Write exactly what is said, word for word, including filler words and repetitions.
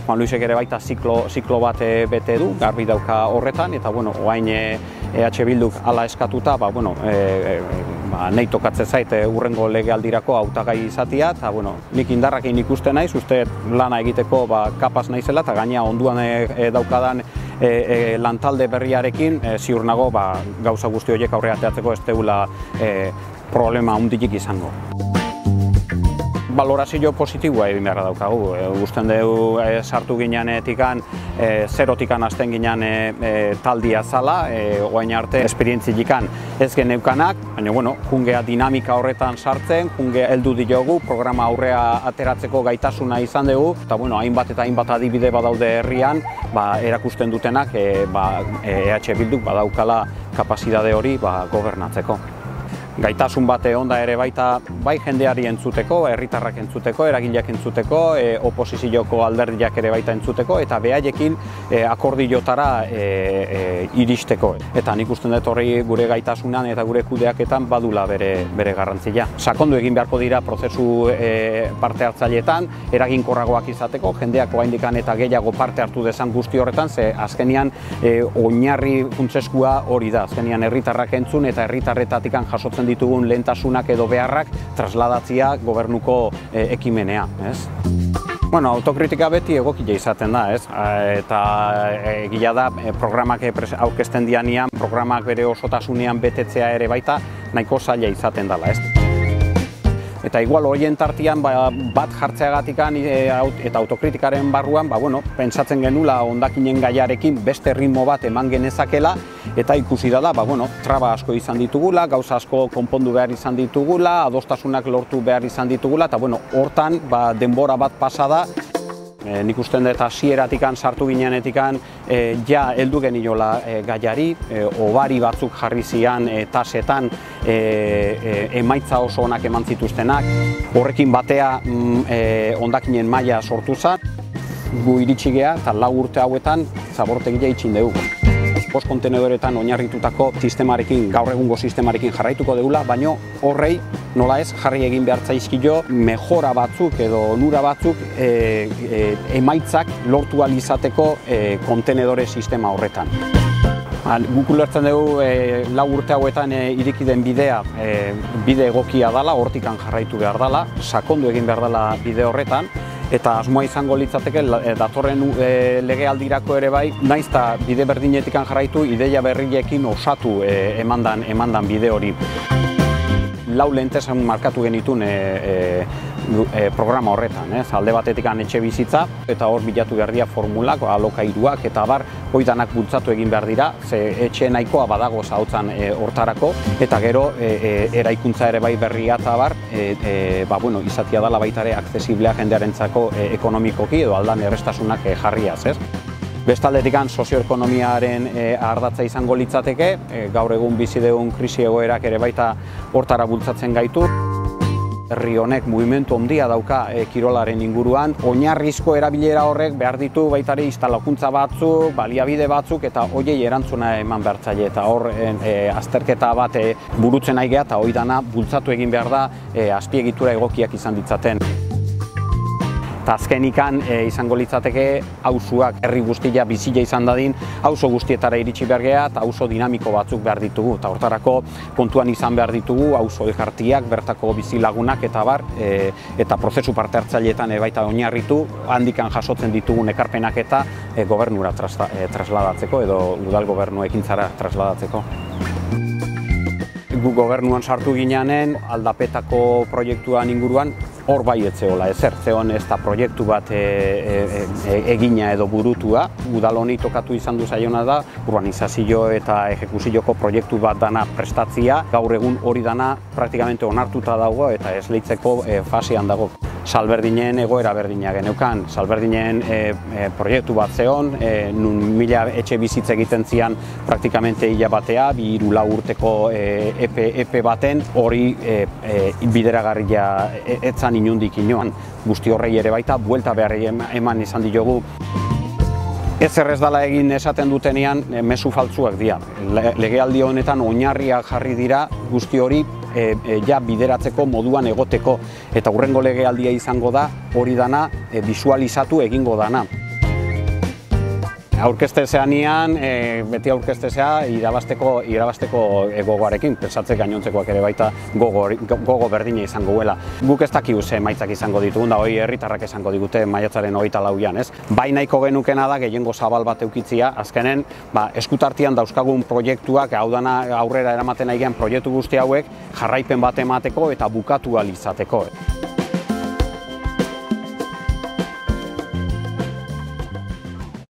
Juan Luisek ere baita ziklo, ziklo bat bete du, garbi dauka horretan, eta bueno, orain E H Bilduk hala eskatuta, ba, bueno, e, e, ba, nahi tokatzen zait e, urrengo legealdirako hautagai izatea, eta bueno, nik indarrakin ikusten naiz, uste lana egiteko ba, kapaz naizela, eta gaina onduan e, e, daukadan e, e, lantalde berriarekin, e, ziur nago ba, gauza guzti horiek aurrera ateratzeko ez deula e, problema handirik izango. Balorazio positiboa egin beharra daukagu. Gusten dugu e, sartu gineanetikan, e, zerotikan hasten ginean e, e, taldia zala, e, oain arte esperientziikan ez geneukanak, baina bueno, jungea dinamika horretan sartzen, jungea heldu diogu, programa aurrea ateratzeko gaitasuna izan dugu, eta bueno, hainbat eta hainbat adibide badaude herrian, ba, erakusten dutenak e, ba, E H Bilduk badaukala kapazitate hori ba, gobernatzeko. Gaitasun bate onda ere baita bai jendeari entzuteko, herritarrak entzuteko, eragileak entzuteko, e, oposizioko alderdiak ere baita entzuteko, eta behaiekin e, akordiotara e, e, iristeko. Eta nik usten dut horri gure gaitasunan eta gure kudeaketan badula bere, bere garrantzia. Sakondu egin beharko dira prozesu e, parte hartzaileetan, eraginkorragoak izateko, jendeak oraindikan eta gehiago parte hartu dezan guzti horretan, ze azkenian e, oinarri funtsezkoa hori da. Azkenian herritarrak entzun eta herritarretatikan jasotzen ditugun lehentasunak edo beharrak trasladatzia gobernuko e, ekimenea, ez? Bueno, autokritika beti egokia izaten da, ez? Eta egia da programak aurkezten dianean, programak bere osotasunean betetzea ere baita nahiko zaila izaten dela, ez? Eta igual horien tartean ba, bat jartzeagatikan e, eta autokritikaren barruan, ba, bueno, pentsatzen genula hondakinen gaiarekin beste ritmo bat eman genezakela, eta ikusi da da, ba, bueno, traba asko izan ditugula, gauza asko konpondu behar izan ditugula, adostasunak lortu behar izan ditugula, eta bueno, hortan ba, denbora bat pasa da. E, nik usten dut hasieratikan sartu gineanetikan e, ja heldu geniola e, gaiari, e, obari batzuk jarri zian e, tasetan e, e, emaitza oso onak eman zituztenak. Horrekin batea mm, e, hondakinen maila sortu zen, gu iritsi gea eta lau urte hauetan zabortegia itxin dugu. Bost kontenedoretan oinarritutako sistemarekin, gaur egungo sistemarekin jarraituko dugula, baino horrei nola ez jarri egin behar zaizkio mejora batzuk edo onura batzuk e, e, emaitzak lortu ahal izateko e, kontenedore sistema horretan. Guk ulertzen dugu e, lau urte hauetan e, ireki den bidea e, bide egokia dela, hortikan jarraitu behar dela, sakondu egin behar dela bide horretan, eta asmoa izango litzateke datorren e, legealdirako ere bai, naiz eta bide berdinetikan jarraitu, ideia berriekin osatu e, emandan, emandan bide hori. Lau lehentesan markatu genitun e, e, e, programa horretan, ez? Alde batetikan etxe bizitza, eta hor bilatu behar dira formulak, alokairuak, eta bar, hoi danak bultzatu egin behar dira, ze etxe nahikoa badago zautzan e, hortarako, eta gero e, e, eraikuntza ere bai berria eta bar, e, e, ba, bueno, izatia dela baita ere aksesiblea jendearentzako e, ekonomikoki edo aldan errestasunak e, jarriaz, ez? Bestaldetikan sozioekonomiaren e, ardatza izango litzateke, e, gaur egun bizi dugun krisi egoerak ere baita hortara bultzatzen gaitu. Herri honek mugimendu handia dauka e, kirolaren inguruan, oinarrizko erabilera horrek behar ditu baita ere instalakuntza batzuk, baliabide batzuk eta hoiei erantzuna eman behar zaie, eta hor e, azterketa bat e, burutzen nahi geha eta hoi dana bultzatu egin behar da e, azpiegitura egokiak izan ditzaten. Eta azkenikan e, izango litzateke auzoak herri guztia bizia izan dadin, auzo guztietara iritsi behar geha eta auzo dinamiko batzuk behar ditugu. Eta hortarako kontuan izan behar ditugu auzo elkartiak, bertako bizilagunak eta bar, e, eta prozesu parte hartzaileetan e, baita oinarritu, handikan jasotzen ditugun ekarpenak eta e, gobernura trasla, e, trasladatzeko edo udal gobernu ekintzara trasladatzeko. Gu gobernuan sartu gineanen, aldapetako proiektuan inguruan, hor bai etzeola ezer, zeon ez da proiektu bat e, e, e, egina edo burutua. Udal honi tokatu izan du zaiona da, urbanizazio eta ejekuzioko proiektu bat dana prestatzia. Gaur egun hori dana praktikamente onartuta dago eta esleitzeko e, fasean dago. Salberdinen egoera berdina geneukan, Salberdinen e, e, proiektu bat zeon, e, nun mila etxe bizitza egiten zian praktikamente hila batea, bi hiru lau urteko e, epe, epe baten, hori e, e, bideragarria etzan inundik inoan. Guzti horrei ere baita, buelta behar eman izan diogu. Ez errez dala egin esaten dutenean, e, mezu faltzuak dira. Le, legealdi honetan oinarriak jarri dira guzti hori e, e, ja bideratzeko moduan egoteko. Eta hurrengo legealdia izango da hori dana e, bisualizatu egingo dana. Aurkeztezeanian, e, beti aurkeztezea irabasteko, irabasteko gogoarekin, pensatzek gainontzekoak ere baita gogo, gogo berdina izango duela. Guk ez dakigu ze emaitzak izango ditugun, da hori herritarrak esango digute maiatzaren hogeita lauan, ez? Bai nahiko genukena da gehiengo zabal bat eukitzia, azkenen ba, eskutartian dauzkagun proiektuak, hau dana aurrera eramaten aigean proiektu guzti hauek jarraipen bat emateko eta bukatu ahal izateko.